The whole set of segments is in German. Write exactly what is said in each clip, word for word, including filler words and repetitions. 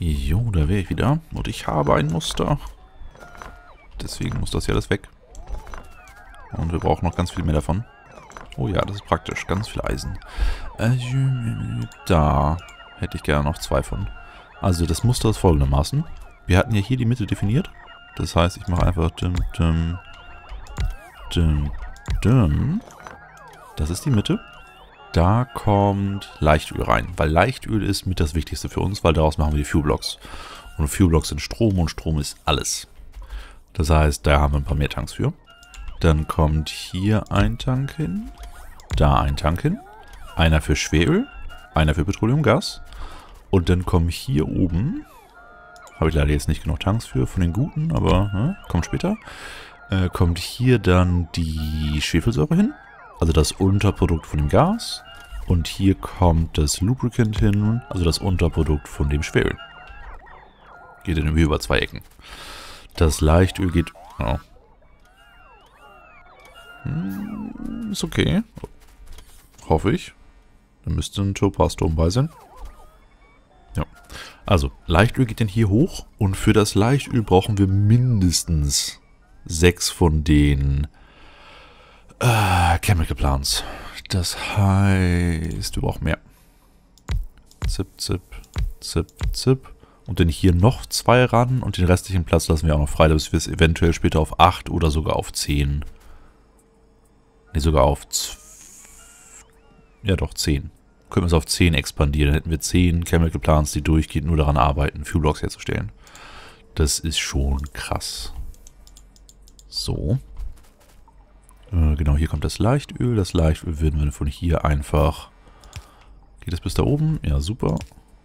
Jo, da wäre ich wieder. Und ich habe ein Muster. Deswegen muss das hier alles weg. Und wir brauchen noch ganz viel mehr davon. Oh ja, das ist praktisch. Ganz viel Eisen. Äh, da hätte ich gerne noch zwei von. Also das Muster ist folgendermaßen. Wir hatten ja hier die Mitte definiert. Das heißt, ich mache einfach dim, dim, dim, dim. Das ist die Mitte. Da kommt Leichtöl rein, weil Leichtöl ist mit das Wichtigste für uns, weil daraus machen wir die Fuelblocks. Und Fuelblocks sind Strom und Strom ist alles. Das heißt, da haben wir ein paar mehr Tanks für. Dann kommt hier ein Tank hin, da ein Tank hin, einer für Schweröl, einer für Petroleumgas. Und dann kommen hier oben, habe ich leider jetzt nicht genug Tanks für, von den guten, aber ne, kommt später, äh, kommt hier dann die Schwefelsäure hin. Also das Unterprodukt von dem Gas. Und hier kommt das Lubricant hin, also das Unterprodukt von dem Schweröl. Geht dann über zwei Ecken. Das Leichtöl geht... Oh. Hm, ist okay. Hoffe ich. Da müsste ein Topaz-Turm bei sein. Ja. Also, Leichtöl geht dann hier hoch. Und für das Leichtöl brauchen wir mindestens sechs von den... Uh, Chemical Plants. Das heißt, wir brauchen mehr. Zip, zip, zip, zip. Und dann hier noch zwei ran. Und den restlichen Platz lassen wir auch noch frei, dass wir es eventuell später auf acht oder sogar auf zehn. Ne, sogar auf... Ja doch, zehn. Können wir es auf zehn expandieren. Dann hätten wir zehn Chemical Plants, die durchgehend nur daran arbeiten, Fuelblocks herzustellen. Das ist schon krass. So. Genau, hier kommt das Leichtöl. Das Leichtöl würden wir von hier einfach... Geht es bis da oben? Ja, super.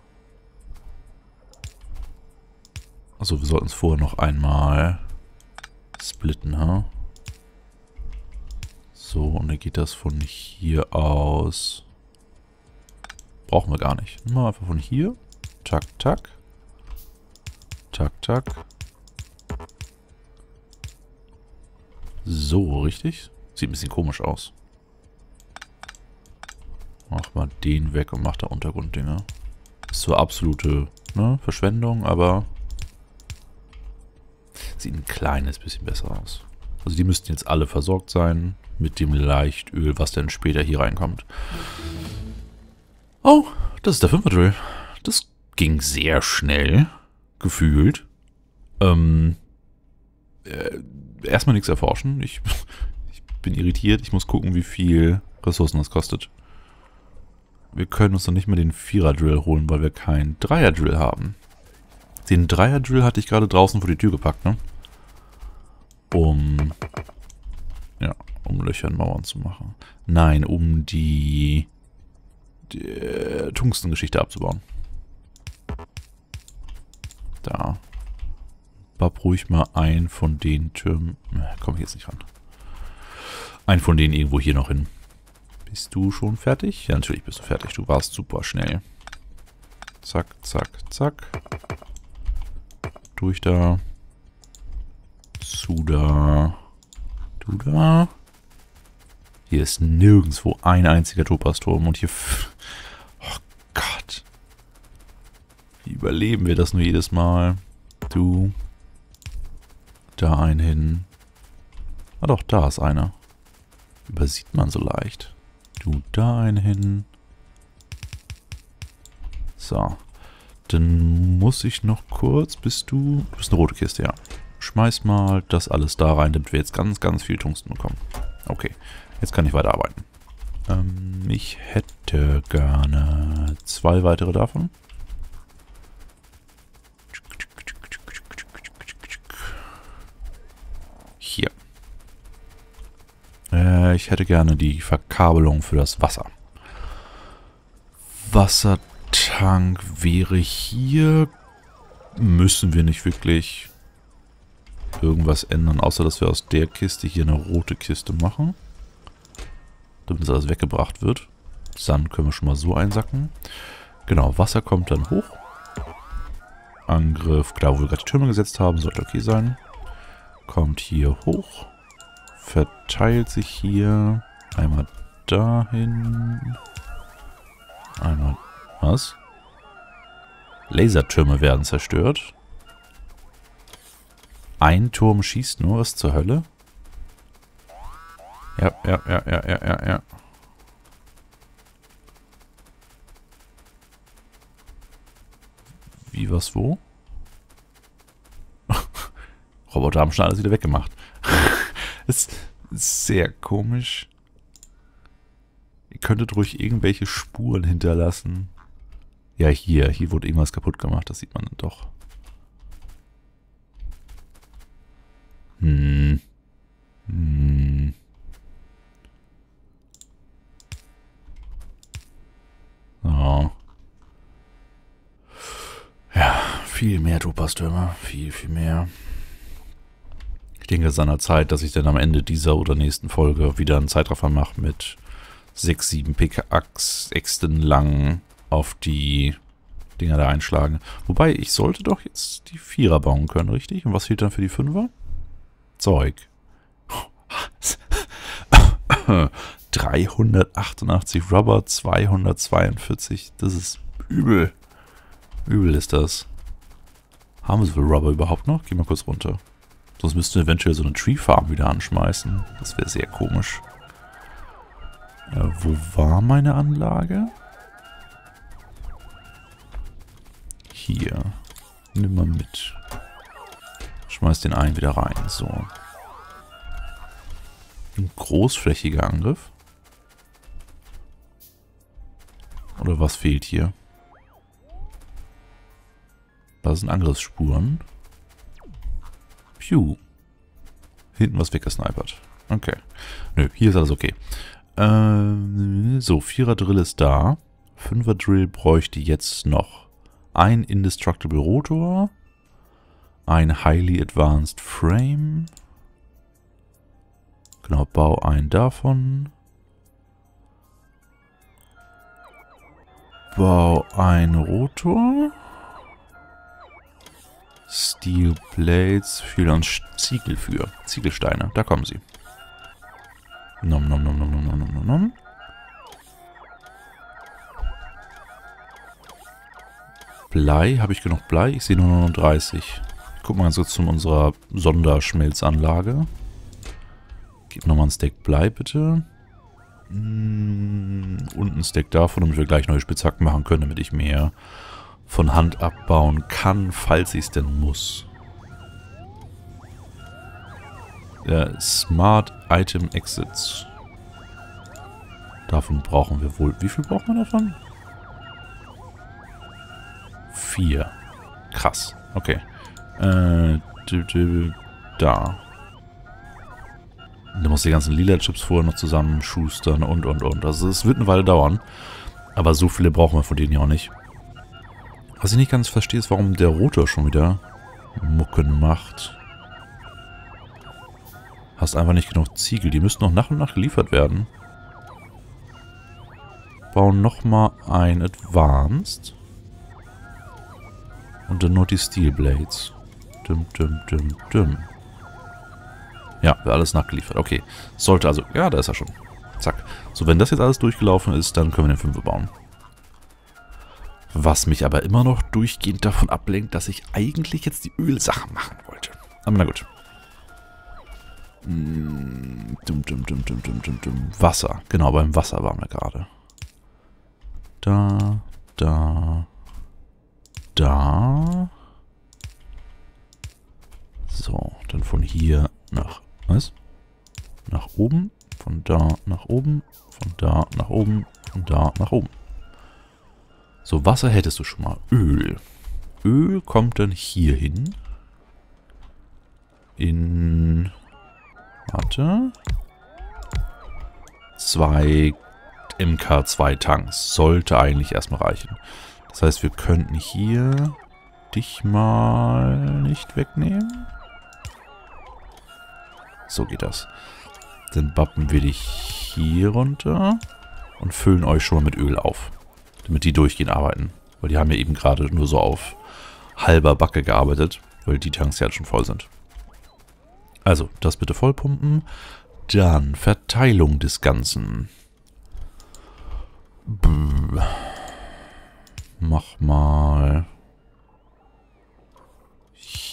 Also wir sollten es vorher noch einmal splitten, ha? So, und dann geht das von hier aus... Brauchen wir gar nicht. Mal einfach von hier. Tak, tak. Tak, tak. So, richtig? Sieht ein bisschen komisch aus. Mach mal den weg und mach da Untergrunddinge. Ist so absolute ne, Verschwendung, aber sieht ein kleines bisschen besser aus. Also die müssten jetzt alle versorgt sein mit dem Leichtöl, was dann später hier reinkommt. Oh, das ist der Fünfer-Drill. Das ging sehr schnell, gefühlt. Ähm, äh, erstmal nichts erforschen. Ich... bin irritiert. Ich muss gucken, wie viel Ressourcen das kostet. Wir können uns noch nicht mehr den Vierer-Drill holen, weil wir keinen Dreier-Drill haben. Den Dreier-Drill hatte ich gerade draußen vor die Tür gepackt, ne? Um... Ja, um Löcher in Mauern zu machen. Nein, um die... die äh, Tungstengeschichte abzubauen. Da. Bab ruhig mal ein von den Türmen... Komm ich jetzt nicht ran. Ein von denen irgendwo hier noch hin. Bist du schon fertig? Ja, natürlich bist du fertig. Du warst super schnell. Zack, zack, zack. Durch da. Zu da. Du da. Hier ist nirgendwo ein einziger Topaz-Turm. Und hier... Oh Gott. Wie überleben wir das nur jedes Mal? Du. Da ein hin. Ah doch, da ist einer. Übersieht man so leicht. Du da einen hin. So. Dann muss ich noch kurz, bist du... Du bist eine rote Kiste, ja. Schmeiß mal das alles da rein, damit wir jetzt ganz, ganz viel Tungsten bekommen. Okay, jetzt kann ich weiterarbeiten. Ähm, ich hätte gerne zwei weitere davon. Hier. Ich hätte gerne die Verkabelung für das Wasser. Wassertank wäre hier. Müssen wir nicht wirklich irgendwas ändern, außer dass wir aus der Kiste hier eine rote Kiste machen. Damit das alles weggebracht wird. Sand können wir schon mal so einsacken. Genau, Wasser kommt dann hoch. Angriff, da wo wir gerade die Türme gesetzt haben, sollte okay sein. Kommt hier hoch. Verteilt sich hier. Einmal dahin. Einmal... Was? Lasertürme werden zerstört. Ein Turm schießt nur, was zur Hölle? Ja, ja, ja, ja, ja, ja, ja. Wie, was, wo? Roboter haben schon alles wieder weggemacht. Das ist sehr komisch. Ihr könntet ruhig irgendwelche Spuren hinterlassen. Ja, hier. Hier wurde irgendwas kaputt gemacht. Das sieht man dann doch. Hm. Hm. Oh. Ja, viel mehr Topaz-Türme. Viel, viel mehr. Ich denke, es ist an der Zeit, dass ich dann am Ende dieser oder nächsten Folge wieder einen Zeitraffer mache mit sechs, sieben Pickaxe-Äxten lang auf die Dinger da einschlagen. Wobei, ich sollte doch jetzt die Vierer bauen können, richtig? Und was fehlt dann für die Fünfer? Zeug. dreihundertachtundachtzig Rubber, zweihundertzweiundvierzig. Das ist übel. Übel ist das. Haben wir so viel Rubber überhaupt noch? Geh mal kurz runter. Sonst müssten wir eventuell so eine Tree Farm wieder anschmeißen. Das wäre sehr komisch. Äh, wo war meine Anlage? Hier. Nimm mal mit. Schmeiß den einen wieder rein. So. Ein großflächiger Angriff. Oder was fehlt hier? Das sind Angriffsspuren. Piu. Hinten was weggesnipert. Okay. Nö, hier ist alles okay. Ähm, so, Vierer Drill ist da. Fünfer Drill bräuchte jetzt noch ein Indestructible Rotor. Ein Highly Advanced Frame. Genau, bau einen davon. Bau einen Rotor. Steel Plates. Fehlen uns Ziegel für. Ziegelsteine. Da kommen sie. Nom nom nom nom nom nom nom nom. Blei. Habe ich genug Blei? Ich sehe nur neununddreißig. Guck mal ganz kurz zu unserer Sonderschmelzanlage. Gib nochmal einen Stack Blei, bitte. Mm, und einen Stack davon, damit wir gleich neue Spitzhacken machen können, damit ich mehr von Hand abbauen kann, falls ich es denn muss. Der Smart Item Exits. Davon brauchen wir wohl... Wie viel braucht man davon? Vier. Krass. Okay. Äh, da. Da muss die ganzen lila Chips vorher noch zusammenschustern und, und, und. Also es wird eine Weile dauern. Aber so viele brauchen wir von denen ja auch nicht. Was ich nicht ganz verstehe, ist, warum der Rotor schon wieder Mucken macht. Hast einfach nicht genug Ziegel. Die müssten noch nach und nach geliefert werden. Bauen nochmal ein Advanced. Und dann nur die Steel Blades. Dum, dum, dum, dum. Ja, wird alles nachgeliefert. Okay. Sollte also... Ja, da ist er schon. Zack. So, wenn das jetzt alles durchgelaufen ist, dann können wir den Fünfer bauen. Was mich aber immer noch durchgehend davon ablenkt, dass ich eigentlich jetzt die Ölsachen machen wollte. Aber na gut. Dum, dum, dum, dum, dum, dum, dum. Wasser. Genau, beim Wasser waren wir gerade. Da, da, da. So, dann von hier nach... Was? Nach oben. Von da nach oben. Von da nach oben. Von da nach oben. So, Wasser hättest du schon mal. Öl. Öl kommt dann hier hin. In... Warte. Zwei M K zwei Tanks. Sollte eigentlich erstmal reichen. Das heißt, wir könnten hier dich mal nicht wegnehmen. So geht das. Dann bappen wir dich hier runter und füllen euch schon mal mit Öl auf. Damit die durchgehend arbeiten. Weil die haben ja eben gerade nur so auf halber Backe gearbeitet, weil die Tanks ja schon voll sind. Also, das bitte vollpumpen. Dann Verteilung des Ganzen. Mach mal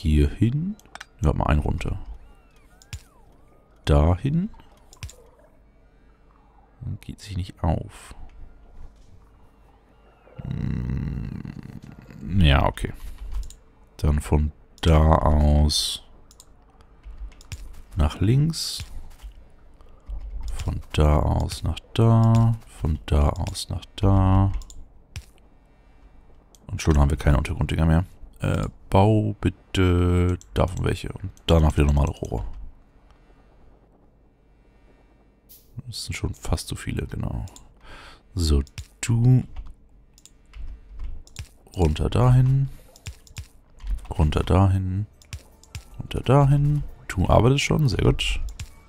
hier hin. Warte mal, ein runter. Dahin. Dann geht sich nicht auf. Hm, ja, okay. Dann von da aus nach links. Von da aus nach da. Von da aus nach da. Und schon haben wir keine Untergrunddinger mehr. Äh, bau bitte davon welche. Und danach wieder normale Rohre. Das sind schon fast so viele, genau. So, du runter dahin. Runter dahin. Runter dahin. Du arbeitest schon, sehr gut.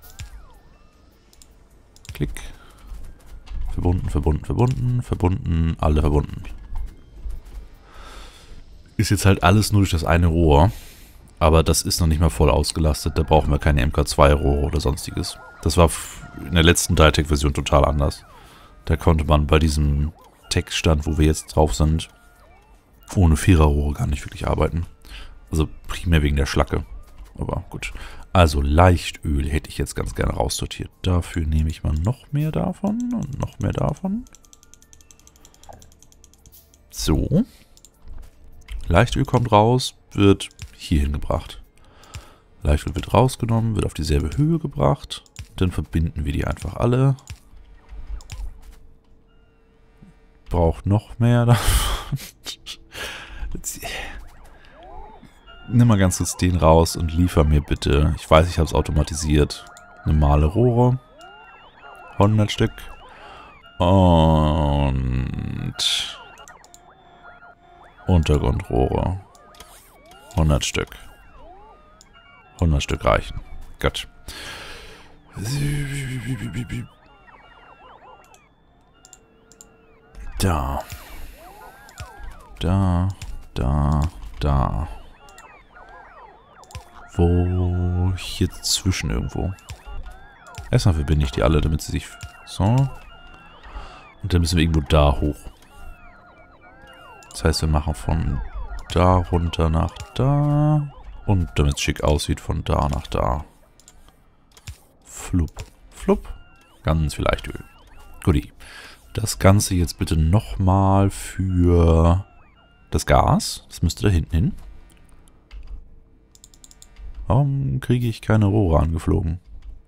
Klick. Verbunden, verbunden, verbunden, verbunden, alle verbunden. Ist jetzt halt alles nur durch das eine Rohr. Aber das ist noch nicht mal voll ausgelastet. Da brauchen wir keine M K zwei Rohre oder sonstiges. Das war in der letzten Ditec-Version total anders. Da konnte man bei diesem Textstand, wo wir jetzt drauf sind, ohne Viererrohre gar nicht wirklich arbeiten. Also primär wegen der Schlacke. Aber gut. Also Leichtöl hätte ich jetzt ganz gerne raussortiert. Dafür nehme ich mal noch mehr davon und noch mehr davon. So. Leichtöl kommt raus, wird hier hingebracht. Leichtöl wird rausgenommen, wird auf dieselbe Höhe gebracht. Dann verbinden wir die einfach alle. Braucht noch mehr davon. Nimm mal ganz kurz den raus und liefer mir bitte, ich weiß, ich habe es automatisiert, normale Rohre. hundert Stück. Und Untergrundrohre. hundert Stück. hundert Stück reichen. Gut. Da. Da. Da. Da. Wo? Hier zwischen irgendwo. Erstmal verbinde ich die alle, damit sie sich... So. Und dann müssen wir irgendwo da hoch. Das heißt, wir machen von da runter nach da. Und damit es schick aussieht, von da nach da. Flup. Flup. Ganz viel Leichtöl. Guti. Das Ganze jetzt bitte nochmal für das Gas. Das müsste da hinten hin. Warum kriege ich keine Rohre angeflogen?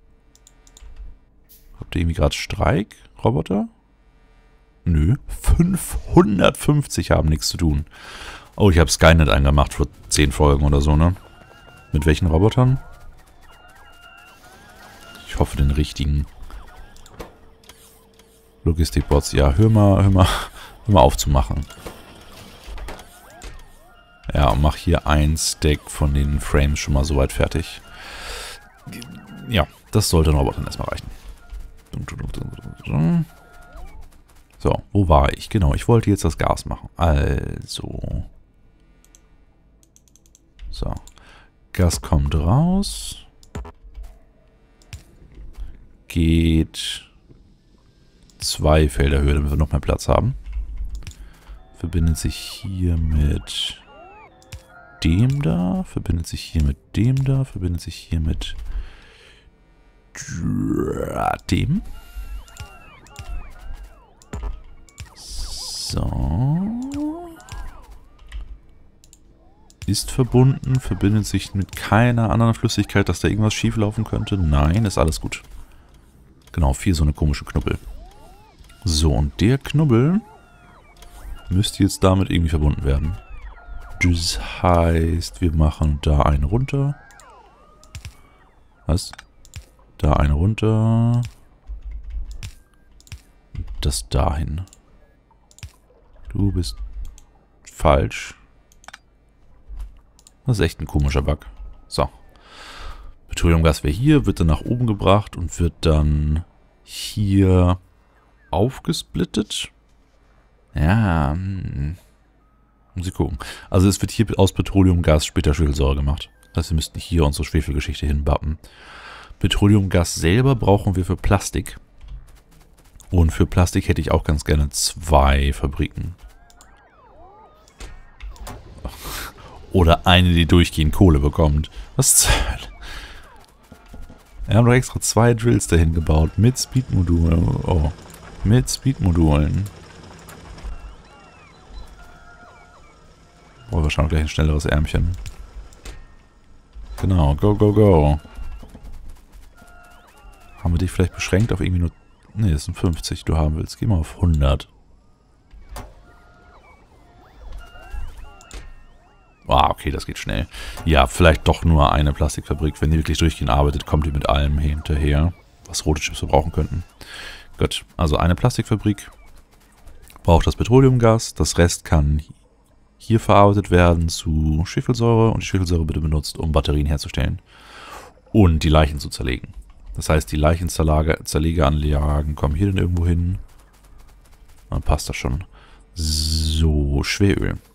Habt ihr irgendwie gerade Streik, Roboter? Nö. fünfhundertfünfzig haben nichts zu tun. Oh, ich habe Skynet eingemacht vor zehn Folgen oder so, ne? Mit welchen Robotern? Ich hoffe den richtigen. Logistikbots, ja, hör mal, hör mal, hör mal auf zu machen. Ja, und mach hier ein Stack von den Frames schon mal soweit fertig. Ja, das sollte den Robotern erstmal reichen. So, wo war ich? Genau, ich wollte jetzt das Gas machen. Also. So. Gas kommt raus. Geht zwei Felder höher, damit wir noch mehr Platz haben. Verbindet sich hier mit dem da. Verbindet sich hier mit dem da. Verbindet sich hier mit dem. So. Ist verbunden. Verbindet sich mit keiner anderen Flüssigkeit, dass da irgendwas schief laufen könnte. Nein, ist alles gut. Genau, vier so eine komische Knubbel. So, und der Knubbel müsste jetzt damit irgendwie verbunden werden. Das heißt, wir machen da einen runter. Was? Da einen runter. Und das dahin. Du bist falsch. Das ist echt ein komischer Bug. So. Petroleumgas wäre hier, wird dann nach oben gebracht und wird dann hier aufgesplittet. Ja, hm. Muss ich gucken. Also es wird hier aus Petroleumgas später Schwefelsäure gemacht. Das heißt, wir müssten hier unsere Schwefelgeschichte hinbappen. Petroleumgas selber brauchen wir für Plastik. Und für Plastik hätte ich auch ganz gerne zwei Fabriken. Oder eine, die durchgehend Kohle bekommt. Was zur Hölle? Wir haben doch extra zwei Drills dahin gebaut. Mit Speed-Modulen. Oh. Mit Speed-Modulen. Oh, wir schauen gleich ein schnelleres Ärmchen. Genau. Go, go, go. Haben wir dich vielleicht beschränkt auf irgendwie nur... Ne, das sind fünfzig, die du haben willst. Geh mal auf hundert. Ah, okay, das geht schnell. Ja, vielleicht doch nur eine Plastikfabrik. Wenn die wirklich durchgehend arbeitet, kommt die mit allem hinterher, was rote Chips verbrauchen könnten. Gut, also eine Plastikfabrik braucht das Petroleumgas. Das Rest kann hier verarbeitet werden zu Schwefelsäure. Und die Schwefelsäure bitte benutzt, um Batterien herzustellen. Und die Leichen zu zerlegen. Das heißt, die Leichenzerlegeanlagen kommen hier dann irgendwo hin. Dann passt das schon. So, Schweröl.